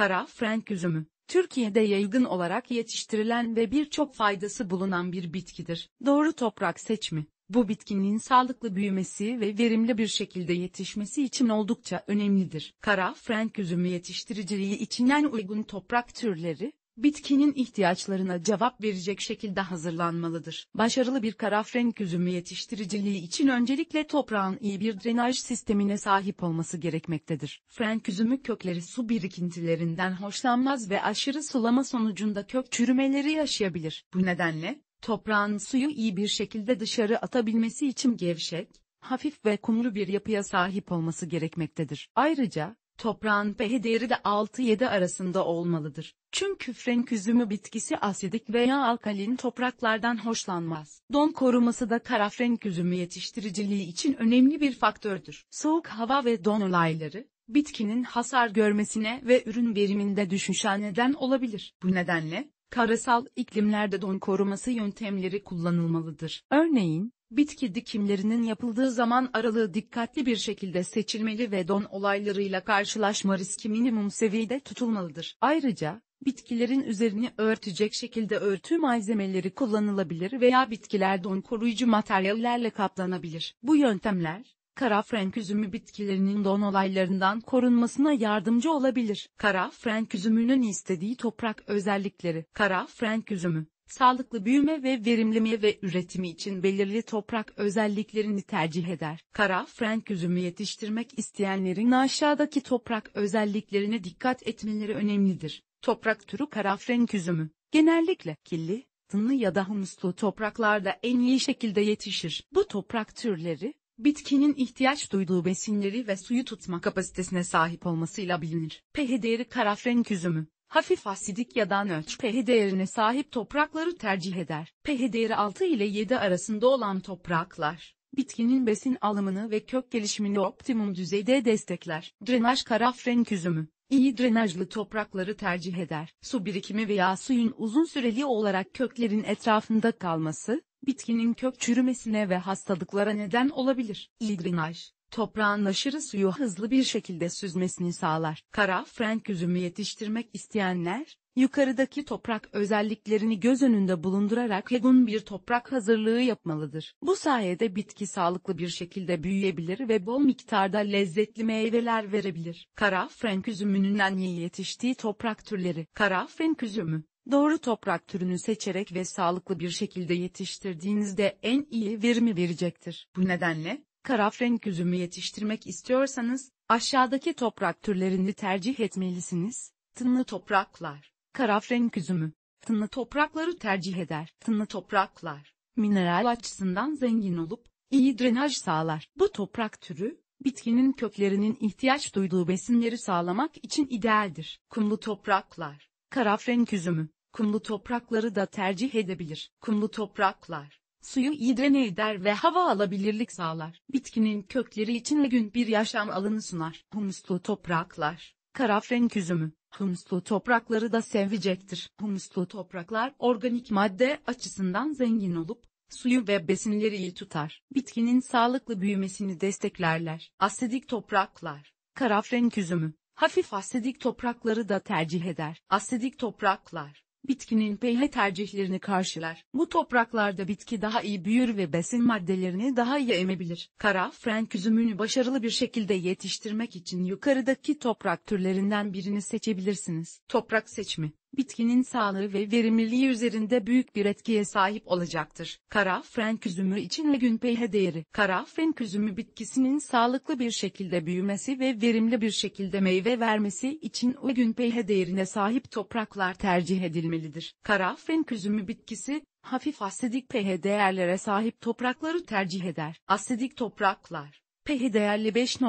Kara frenk üzümü, Türkiye'de yaygın olarak yetiştirilen ve birçok faydası bulunan bir bitkidir. Doğru toprak seçimi, bu bitkinin sağlıklı büyümesi ve verimli bir şekilde yetişmesi için oldukça önemlidir. Kara frenk üzümü yetiştiriciliği için en uygun toprak türleri, bitkinin ihtiyaçlarına cevap verecek şekilde hazırlanmalıdır. Başarılı bir kara frenk üzümü yetiştiriciliği için öncelikle toprağın iyi bir drenaj sistemine sahip olması gerekmektedir. Frenk üzümü kökleri su birikintilerinden hoşlanmaz ve aşırı sulama sonucunda kök çürümeleri yaşayabilir. Bu nedenle, toprağın suyu iyi bir şekilde dışarı atabilmesi için gevşek, hafif ve kumlu bir yapıya sahip olması gerekmektedir. Ayrıca, toprağın pH değeri de 6-7 arasında olmalıdır. Çünkü frenk üzümü bitkisi asidik veya alkalin topraklardan hoşlanmaz. Don koruması da kara frenk üzümü yetiştiriciliği için önemli bir faktördür. Soğuk hava ve don olayları, bitkinin hasar görmesine ve ürün veriminde düşüşe neden olabilir. Bu nedenle, karasal iklimlerde don koruması yöntemleri kullanılmalıdır. Örneğin, bitki dikimlerinin yapıldığı zaman aralığı dikkatli bir şekilde seçilmeli ve don olaylarıyla karşılaşma riski minimum seviyede tutulmalıdır. Ayrıca, bitkilerin üzerini örtecek şekilde örtü malzemeleri kullanılabilir veya bitkiler don koruyucu materyallerle kaplanabilir. Bu yöntemler, kara frenk üzümü bitkilerinin don olaylarından korunmasına yardımcı olabilir. Kara frenk üzümünün istediği toprak özellikleri. Kara frenk üzümü, sağlıklı büyüme ve verimli meyve üretimi için belirli toprak özelliklerini tercih eder. Kara frenk üzümü yetiştirmek isteyenlerin aşağıdaki toprak özelliklerine dikkat etmeleri önemlidir. Toprak türü kara frenk üzümü, genellikle killi, tınlı ya da humuslu topraklarda en iyi şekilde yetişir. Bu toprak türleri, bitkinin ihtiyaç duyduğu besinleri ve suyu tutma kapasitesine sahip olmasıyla bilinir. pH değeri kara frenk üzümü, hafif asidik ya da nötr pH değerine sahip toprakları tercih eder. pH değeri 6 ile 7 arasında olan topraklar, bitkinin besin alımını ve kök gelişimini optimum düzeyde destekler. Drenaj kara frenk üzümü, iyi drenajlı toprakları tercih eder. Su birikimi veya suyun uzun süreli olarak köklerin etrafında kalması, bitkinin kök çürümesine ve hastalıklara neden olabilir. İyi drenaj, toprağın aşırı suyu hızlı bir şekilde süzmesini sağlar. Kara frenk üzümü yetiştirmek isteyenler, yukarıdaki toprak özelliklerini göz önünde bulundurarak uygun bir toprak hazırlığı yapmalıdır. Bu sayede bitki sağlıklı bir şekilde büyüyebilir ve bol miktarda lezzetli meyveler verebilir. Kara frenk üzümünün en iyi yetiştiği toprak türleri. Kara frenk üzümü, doğru toprak türünü seçerek ve sağlıklı bir şekilde yetiştirdiğinizde en iyi verimi verecektir. Bu nedenle, kara frenk üzümü yetiştirmek istiyorsanız, aşağıdaki toprak türlerini tercih etmelisiniz. Tınlı topraklar, kara frenk üzümü, tınlı toprakları tercih eder. Tınlı topraklar, mineral açısından zengin olup, iyi drenaj sağlar. Bu toprak türü, bitkinin köklerinin ihtiyaç duyduğu besinleri sağlamak için idealdir. Kumlu topraklar, kara frenk üzümü, kumlu toprakları da tercih edebilir. Kumlu topraklar, suyu iyi drene eder ve hava alabilirlik sağlar. Bitkinin kökleri için uygun bir yaşam alanı sunar. Humuslu topraklar, kara frenk üzümü, humuslu toprakları da sevecektir. Humuslu topraklar organik madde açısından zengin olup, suyu ve besinleri iyi tutar. Bitkinin sağlıklı büyümesini desteklerler. Asidik topraklar, kara frenk üzümü, hafif asidik toprakları da tercih eder. Asidik topraklar, bitkinin pH tercihlerini karşılar. Bu topraklarda bitki daha iyi büyür ve besin maddelerini daha iyi emebilir. Kara frenk üzümünü başarılı bir şekilde yetiştirmek için yukarıdaki toprak türlerinden birini seçebilirsiniz. Toprak seçimi, bitkinin sağlığı ve verimliliği üzerinde büyük bir etkiye sahip olacaktır. Kara frenk üzümü için uygun pH değeri. Kara frenk üzümü bitkisinin sağlıklı bir şekilde büyümesi ve verimli bir şekilde meyve vermesi için uygun pH değerine sahip topraklar tercih edilmelidir. Kara frenk üzümü bitkisi, hafif asidik pH değerlere sahip toprakları tercih eder. Asidik topraklar, pH değerli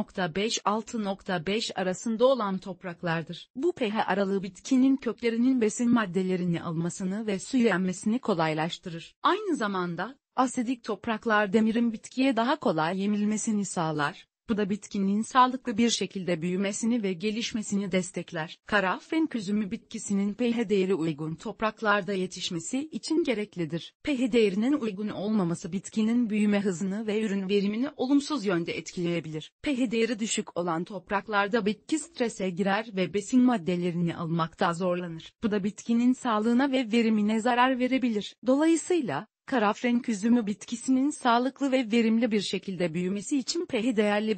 5.5-6.5 arasında olan topraklardır. Bu pH aralığı bitkinin köklerinin besin maddelerini almasını ve suyu emmesini kolaylaştırır. Aynı zamanda, asidik topraklar demirin bitkiye daha kolay emilmesini sağlar. Bu da bitkinin sağlıklı bir şekilde büyümesini ve gelişmesini destekler. Kara frenk üzümü bitkisinin pH değeri uygun topraklarda yetişmesi için gereklidir. pH değerinin uygun olmaması bitkinin büyüme hızını ve ürün verimini olumsuz yönde etkileyebilir. pH değeri düşük olan topraklarda bitki strese girer ve besin maddelerini almakta zorlanır. Bu da bitkinin sağlığına ve verimine zarar verebilir. Dolayısıyla, kara frenk üzümü bitkisinin sağlıklı ve verimli bir şekilde büyümesi için pH değerli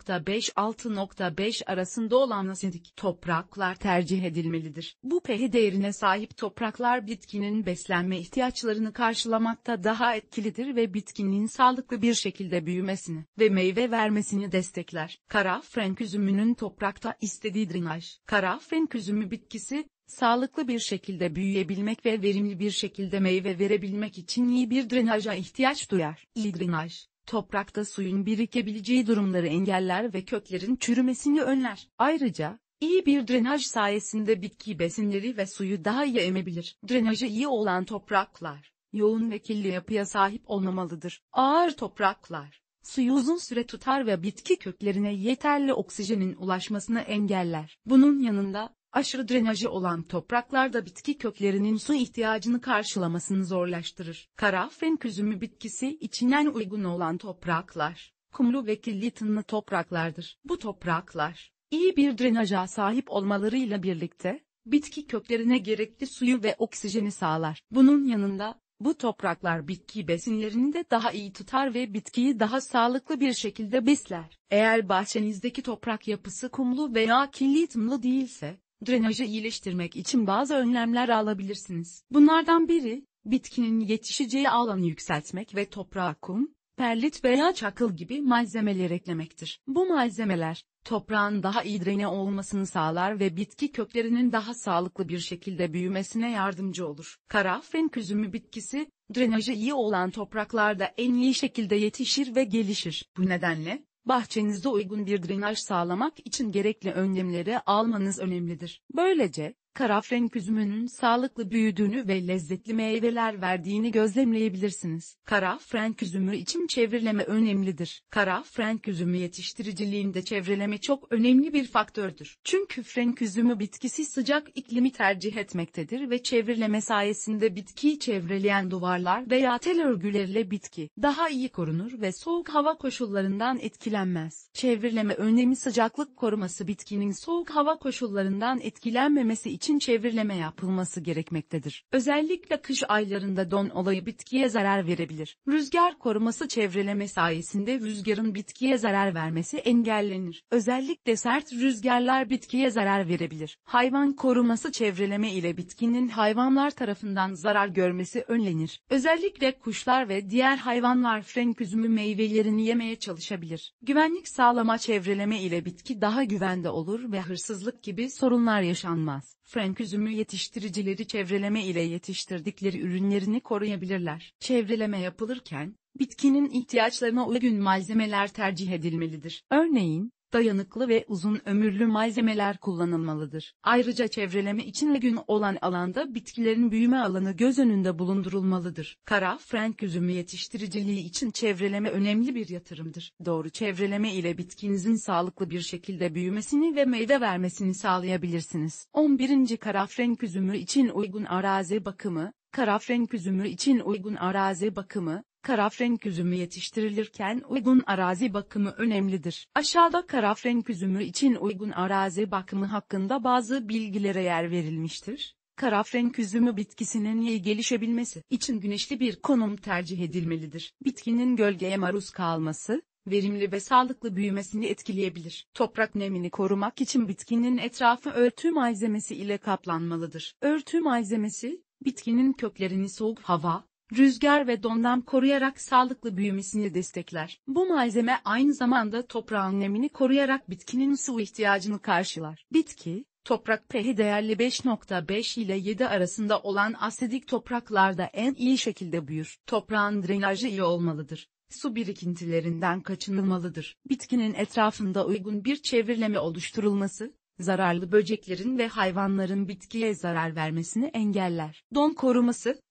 5.5-6.5 arasında olan asidik topraklar tercih edilmelidir. Bu pH değerine sahip topraklar bitkinin beslenme ihtiyaçlarını karşılamakta daha etkilidir ve bitkinin sağlıklı bir şekilde büyümesini ve meyve vermesini destekler. Kara frenk üzümünün toprakta istediği drenaj. Kara frenk üzümü bitkisi, sağlıklı bir şekilde büyüyebilmek ve verimli bir şekilde meyve verebilmek için iyi bir drenaja ihtiyaç duyar. İyi drenaj, toprakta suyun birikebileceği durumları engeller ve köklerin çürümesini önler. Ayrıca, iyi bir drenaj sayesinde bitki besinleri ve suyu daha iyi emebilir. Drenajı iyi olan topraklar, yoğun ve kirli yapıya sahip olmamalıdır. Ağır topraklar, suyu uzun süre tutar ve bitki köklerine yeterli oksijenin ulaşmasını engeller. Bunun yanında, aşırı drenajı olan topraklarda bitki köklerinin su ihtiyacını karşılamasını zorlaştırır. Kara frenk üzümü bitkisi için en uygun olan topraklar, kumlu ve kirli tınlı topraklardır. Bu topraklar, iyi bir drenaja sahip olmalarıyla birlikte, bitki köklerine gerekli suyu ve oksijeni sağlar. Bunun yanında, bu topraklar bitki besinlerini de daha iyi tutar ve bitkiyi daha sağlıklı bir şekilde besler. Eğer bahçenizdeki toprak yapısı kumlu veya kirli tınlı değilse, drenajı iyileştirmek için bazı önlemler alabilirsiniz. Bunlardan biri, bitkinin yetişeceği alanı yükseltmek ve toprağa kum, perlit veya çakıl gibi malzemeler eklemektir. Bu malzemeler, toprağın daha iyi drene olmasını sağlar ve bitki köklerinin daha sağlıklı bir şekilde büyümesine yardımcı olur. Kara frenk üzümü bitkisi, drenajı iyi olan topraklarda en iyi şekilde yetişir ve gelişir. Bu nedenle, bahçenizde uygun bir drenaj sağlamak için gerekli önlemleri almanız önemlidir. Böylece, kara frenk üzümünün sağlıklı büyüdüğünü ve lezzetli meyveler verdiğini gözlemleyebilirsiniz. Kara frenk üzümü için çevreleme önemlidir. Kara frenk üzümü yetiştiriciliğinde çevreleme çok önemli bir faktördür. Çünkü frenk üzümü bitkisi sıcak iklimi tercih etmektedir ve çevreleme sayesinde bitkiyi çevreleyen duvarlar veya tel örgülerle bitki daha iyi korunur ve soğuk hava koşullarından etkilenmez. Çevreleme önlemi sıcaklık koruması bitkinin soğuk hava koşullarından etkilenmemesi için çevreleme yapılması gerekmektedir. Özellikle kış aylarında don olayı bitkiye zarar verebilir. Rüzgar koruması çevreleme sayesinde rüzgarın bitkiye zarar vermesi engellenir. Özellikle sert rüzgarlar bitkiye zarar verebilir. Hayvan koruması çevreleme ile bitkinin hayvanlar tarafından zarar görmesi önlenir. Özellikle kuşlar ve diğer hayvanlar frenk üzümü meyvelerini yemeye çalışabilir. Güvenlik sağlama çevreleme ile bitki daha güvende olur ve hırsızlık gibi sorunlar yaşanmaz. Frenk üzümü yetiştiricileri çevreleme ile yetiştirdikleri ürünlerini koruyabilirler. Çevreleme yapılırken, bitkinin ihtiyaçlarına uygun malzemeler tercih edilmelidir. Örneğin, dayanıklı ve uzun ömürlü malzemeler kullanılmalıdır. Ayrıca çevreleme için uygun olan alanda bitkilerin büyüme alanı göz önünde bulundurulmalıdır. Kara frenk üzümü yetiştiriciliği için çevreleme önemli bir yatırımdır. Doğru çevreleme ile bitkinizin sağlıklı bir şekilde büyümesini ve meyve vermesini sağlayabilirsiniz. 11. Kara frenk üzümü için uygun arazi bakımı. Kara frenk üzümü için uygun arazi bakımı. Kara frenk üzümü yetiştirilirken uygun arazi bakımı önemlidir. Aşağıda kara frenk üzümü için uygun arazi bakımı hakkında bazı bilgilere yer verilmiştir. Kara frenk üzümü bitkisinin iyi gelişebilmesi için güneşli bir konum tercih edilmelidir. Bitkinin gölgeye maruz kalması, verimli ve sağlıklı büyümesini etkileyebilir. Toprak nemini korumak için bitkinin etrafı örtü malzemesi ile kaplanmalıdır. Örtü malzemesi, bitkinin köklerini soğuk hava, rüzgar ve dondan koruyarak sağlıklı büyümesini destekler. Bu malzeme aynı zamanda toprağın nemini koruyarak bitkinin su ihtiyacını karşılar. Bitki, toprak pH değerli 5.5 ile 7 arasında olan asidik topraklarda en iyi şekilde büyür. Toprağın drenajı iyi olmalıdır. Su birikintilerinden kaçınılmalıdır. Bitkinin etrafında uygun bir çevreleme oluşturulması, zararlı böceklerin ve hayvanların bitkiye zarar vermesini engeller. Don koruması,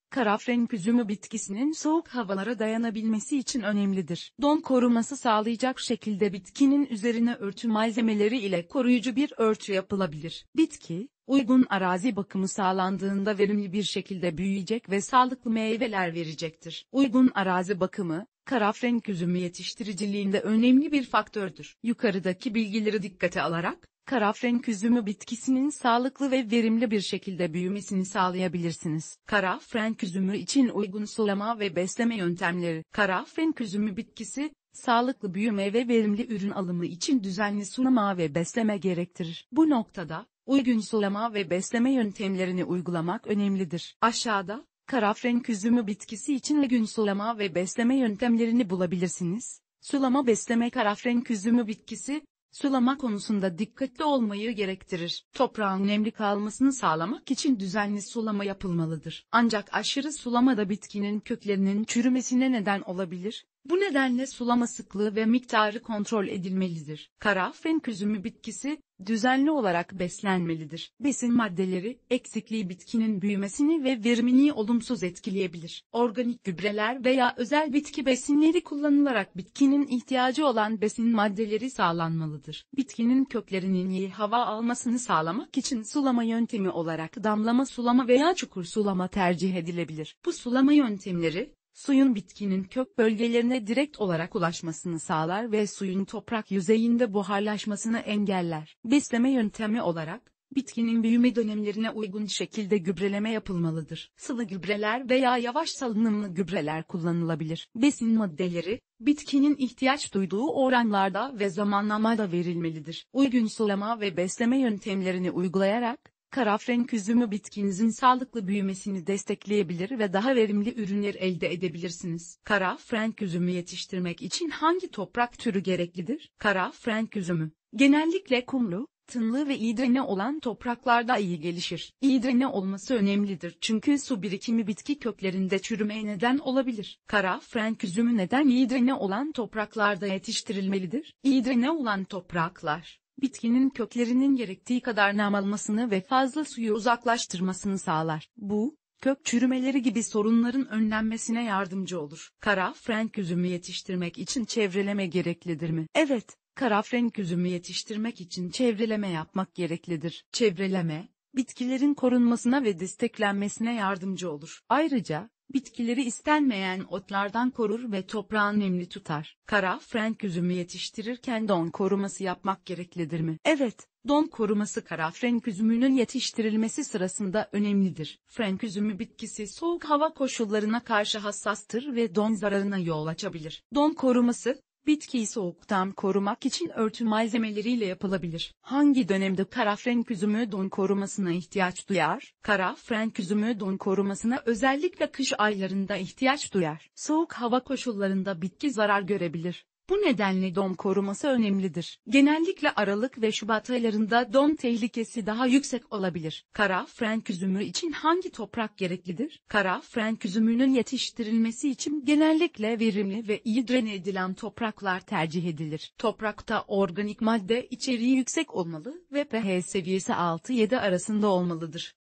kara frenk üzümü bitkisinin soğuk havalara dayanabilmesi için önemlidir. Don koruması sağlayacak şekilde bitkinin üzerine örtü malzemeleri ile koruyucu bir örtü yapılabilir. Bitki, uygun arazi bakımı sağlandığında verimli bir şekilde büyüyecek ve sağlıklı meyveler verecektir. Uygun arazi bakımı, kara frenk üzümü yetiştiriciliğinde önemli bir faktördür. Yukarıdaki bilgileri dikkate alarak, kara frenk üzümü bitkisinin sağlıklı ve verimli bir şekilde büyümesini sağlayabilirsiniz. Kara frenk üzümü için uygun sulama ve besleme yöntemleri. Kara frenk üzümü bitkisi, sağlıklı büyüme ve verimli ürün alımı için düzenli sulama ve besleme gerektirir. Bu noktada, uygun sulama ve besleme yöntemlerini uygulamak önemlidir. Aşağıda, kara frenk üzümü bitkisi için uygun sulama ve besleme yöntemlerini bulabilirsiniz. Sulama besleme. Kara frenk üzümü bitkisi, sulama konusunda dikkatli olmayı gerektirir. Toprağın nemli kalmasını sağlamak için düzenli sulama yapılmalıdır. Ancak aşırı sulama da bitkinin köklerinin çürümesine neden olabilir. Bu nedenle sulama sıklığı ve miktarı kontrol edilmelidir. Kara frenk üzümü bitkisi, düzenli olarak beslenmelidir. Besin maddeleri, eksikliği bitkinin büyümesini ve verimini olumsuz etkileyebilir. Organik gübreler veya özel bitki besinleri kullanılarak bitkinin ihtiyacı olan besin maddeleri sağlanmalıdır. Bitkinin köklerinin iyi hava almasını sağlamak için sulama yöntemi olarak damlama sulama veya çukur sulama tercih edilebilir. Bu sulama yöntemleri, suyun bitkinin kök bölgelerine direkt olarak ulaşmasını sağlar ve suyun toprak yüzeyinde buharlaşmasını engeller. Besleme yöntemi olarak, bitkinin büyüme dönemlerine uygun şekilde gübreleme yapılmalıdır. Sıvı gübreler veya yavaş salınımlı gübreler kullanılabilir. Besin maddeleri, bitkinin ihtiyaç duyduğu oranlarda ve zamanlamada verilmelidir. Uygun sulama ve besleme yöntemlerini uygulayarak, kara frenk üzümü bitkinizin sağlıklı büyümesini destekleyebilir ve daha verimli ürünler elde edebilirsiniz. Kara frenk üzümü yetiştirmek için hangi toprak türü gereklidir? Kara frenk üzümü, genellikle kumlu, tınlı ve iyi drene olan topraklarda iyi gelişir. İyi drene olması önemlidir çünkü su birikimi bitki köklerinde çürümeye neden olabilir. Kara frenk üzümü neden iyi drene olan topraklarda yetiştirilmelidir? İyi drene olan topraklar, bitkinin köklerinin gerektiği kadar nem almasını ve fazla suyu uzaklaştırmasını sağlar. Bu, kök çürümeleri gibi sorunların önlenmesine yardımcı olur. Kara frenk üzümü yetiştirmek için çevreleme gereklidir mi? Evet, kara frenk üzümü yetiştirmek için çevreleme yapmak gereklidir. Çevreleme, bitkilerin korunmasına ve desteklenmesine yardımcı olur. Ayrıca, bitkileri istenmeyen otlardan korur ve toprağı nemli tutar. Kara frenk üzümü yetiştirirken don koruması yapmak gereklidir mi? Evet, don koruması kara frenk üzümünün yetiştirilmesi sırasında önemlidir. Frenk üzümü bitkisi soğuk hava koşullarına karşı hassastır ve don zararına yol açabilir. Don koruması, bitkiyi soğuktan korumak için örtü malzemeleriyle yapılabilir. Hangi dönemde kara frenk üzümü don korumasına ihtiyaç duyar? Kara frenk üzümü don korumasına özellikle kış aylarında ihtiyaç duyar. Soğuk hava koşullarında bitki zarar görebilir. Bu nedenle don koruması önemlidir. Genellikle Aralık ve Şubat aylarında don tehlikesi daha yüksek olabilir. Kara frenk üzümü için hangi toprak gereklidir? Kara frenk üzümünün yetiştirilmesi için genellikle verimli ve iyi drene edilen topraklar tercih edilir. Toprakta organik madde içeriği yüksek olmalı ve pH seviyesi 6-7 arasında olmalıdır.